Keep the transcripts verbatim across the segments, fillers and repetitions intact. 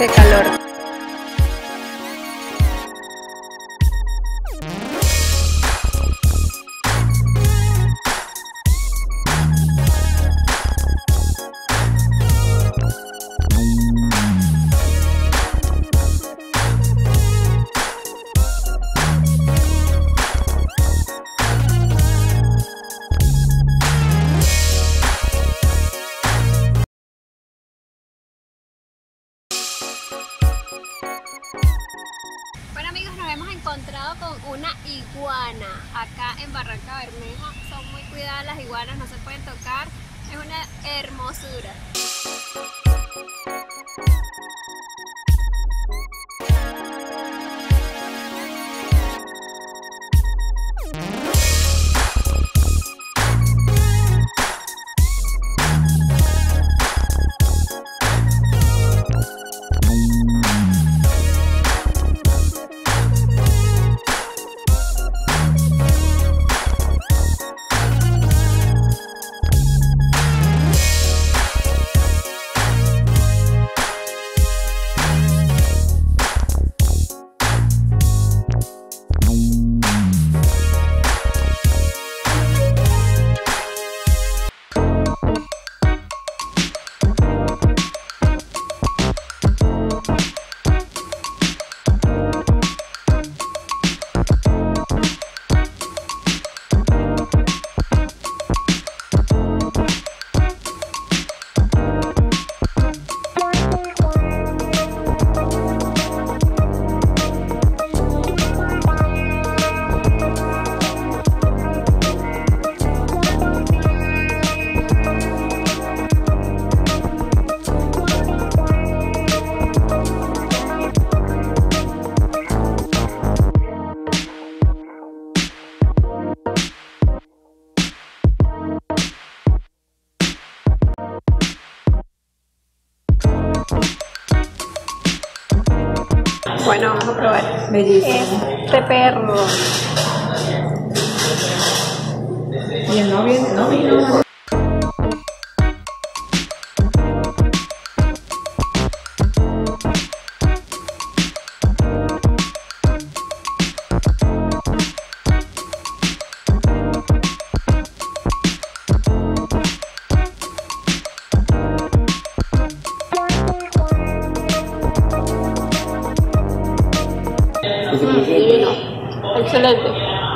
Qué calor. Bueno amigos, nos hemos encontrado con una iguana acá en Barranca Bermeja. Son muy cuidadas las iguanas, no se pueden tocar, es una hermosura. Bueno, vamos a probar. Bellísimo. Este perro. Bien, no, bien, no, bien, no. Divino. Excelente.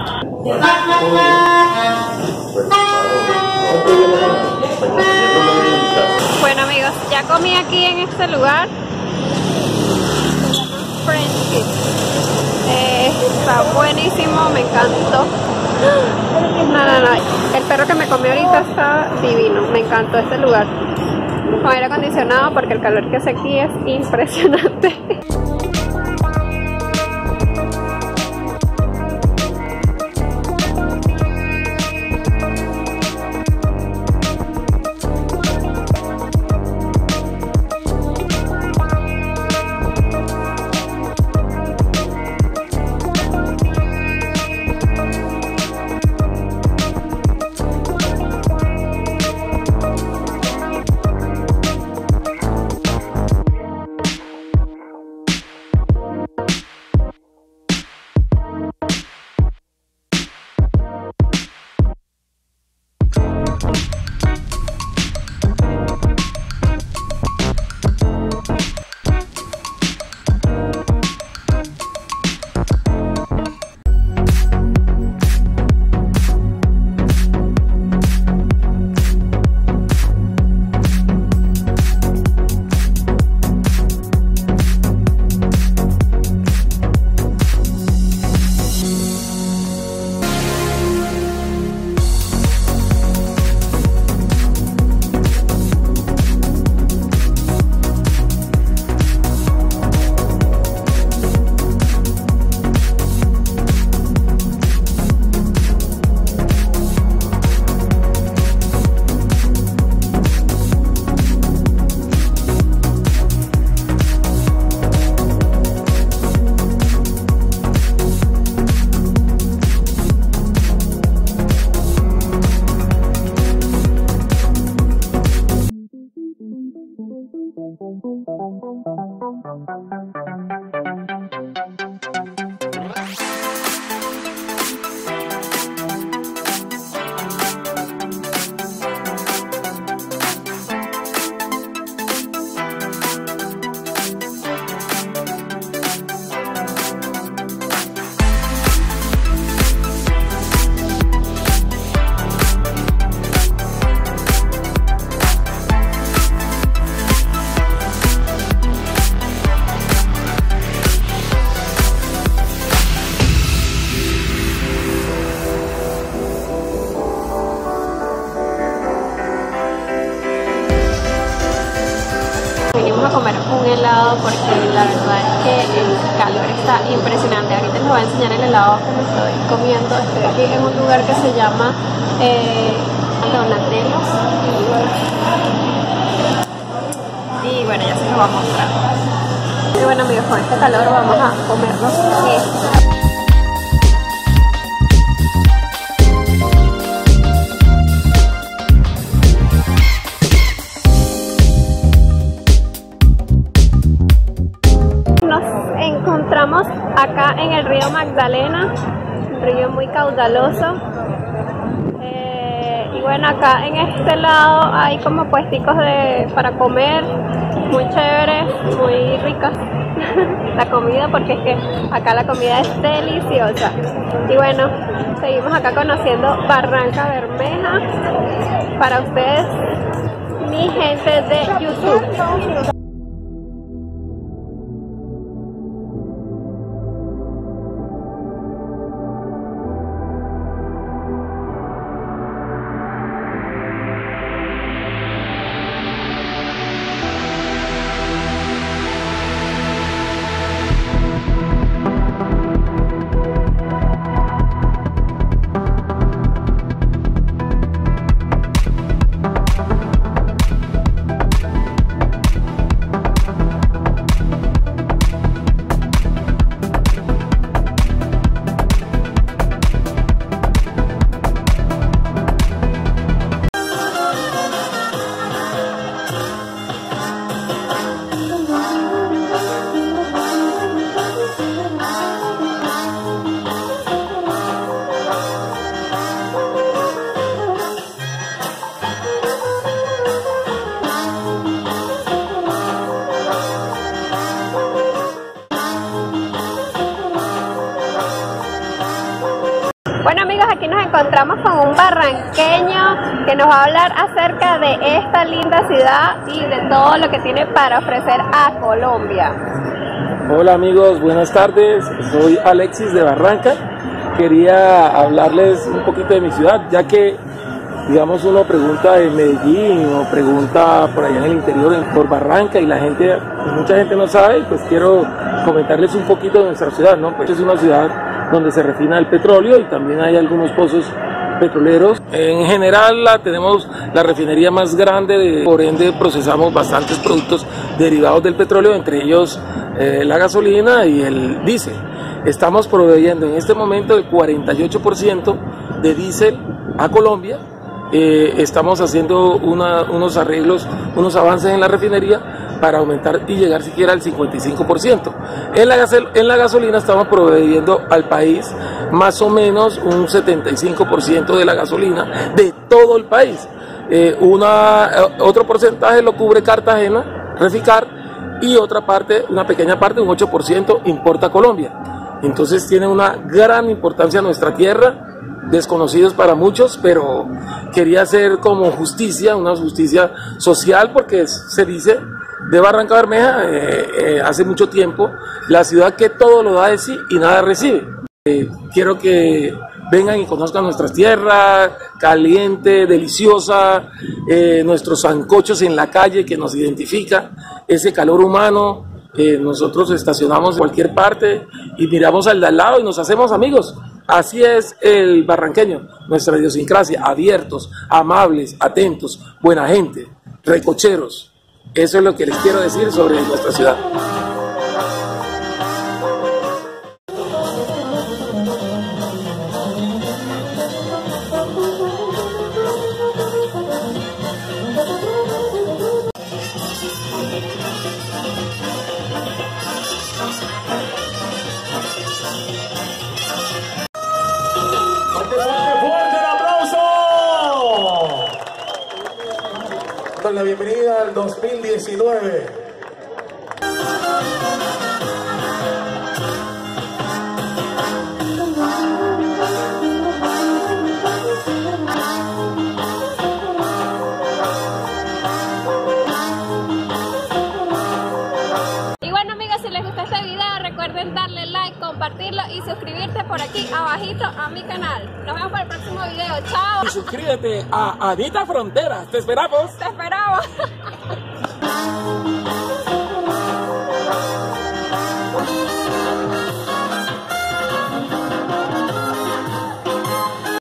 Bueno amigos, ya comí aquí en este lugar. Se llama French. Eh, está buenísimo, me encantó. No, no, no. El perro que me comió ahorita está divino. Me encantó este lugar. Con aire acondicionado porque el calor que hace aquí es impresionante. porque la verdad es que el calor está impresionante. Ahorita les voy a enseñar el helado que me estoy comiendo. Estoy aquí en un lugar que se llama eh, Donatellos y bueno, ya se los voy a mostrar. Y bueno amigos, con este calor vamos a comernos esto. Encontramos acá en el río Magdalena, un río muy caudaloso, eh, y bueno, acá en este lado hay como puesticos de, para comer, muy chéveres, muy ricas la comida, porque es que acá la comida es deliciosa. Y bueno, seguimos acá conociendo Barranca Bermeja para ustedes, mi gente de YouTube. Bueno amigos, aquí nos encontramos con un barranqueño que nos va a hablar acerca de esta linda ciudad y de todo lo que tiene para ofrecer a Colombia. Hola amigos, buenas tardes, soy Alexis de Barranca. Quería hablarles un poquito de mi ciudad, ya que digamos uno pregunta en Medellín o pregunta por allá en el interior por Barranca y la gente, mucha gente no sabe, pues quiero comentarles un poquito de nuestra ciudad, ¿no? Pues es una ciudad donde se refina el petróleo y también hay algunos pozos petroleros. En general la, tenemos la refinería más grande, de, por ende procesamos bastantes productos derivados del petróleo, entre ellos eh, la gasolina y el diésel. Estamos proveyendo en este momento el cuarenta y ocho por ciento de diésel a Colombia. Eh, estamos haciendo una, unos arreglos, unos avances en la refinería para aumentar y llegar siquiera al cincuenta y cinco por ciento. En la, gasol en la gasolina estamos proveyendo al país más o menos un setenta y cinco por ciento de la gasolina de todo el país. Eh, una, otro porcentaje lo cubre Cartagena, Reficar, y otra parte, una pequeña parte, un ocho por ciento, importa Colombia. Entonces tiene una gran importancia nuestra tierra, desconocidos para muchos, pero quería hacer como justicia, una justicia social, porque se dice de Barranca Bermeja eh, eh, hace mucho tiempo, la ciudad que todo lo da de sí y nada recibe. Eh, quiero que vengan y conozcan nuestras tierras, caliente, deliciosa, eh, nuestros sancochos en la calle que nos identifica, ese calor humano. Eh, nosotros estacionamos en cualquier parte y miramos al de al lado y nos hacemos amigos. Así es el barranqueño, nuestra idiosincrasia, abiertos, amables, atentos, buena gente, recocheros. Eso es lo que les quiero decir sobre nuestra ciudad. La bienvenida al dos mil diecinueve. Y bueno amigos, si les gustó este video recuerden darle like, compartirlo y suscribirte por aquí abajito a mi canal. Nos vemos para el próximo video, chao. Y suscríbete a Anita Fronteras, te esperamos. Te esperamos.